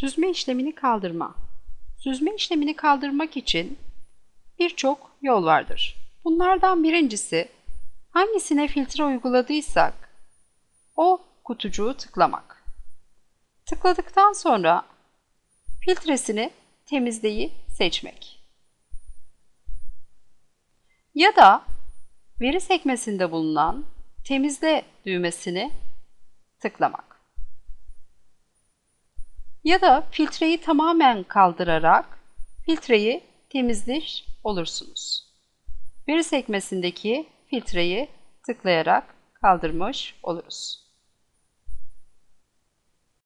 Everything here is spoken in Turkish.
Süzme işlemini kaldırma. Süzme işlemini kaldırmak için birçok yol vardır. Bunlardan birincisi, hangisine filtre uyguladıysak o kutucuğu tıklamak. Tıkladıktan sonra filtresini temizleyi seçmek. Ya da veri sekmesinde bulunan temizle düğmesini tıklamak. Ya da filtreyi tamamen kaldırarak filtreyi temizlemiş olursunuz. Veri sekmesindeki filtreyi tıklayarak kaldırmış oluruz.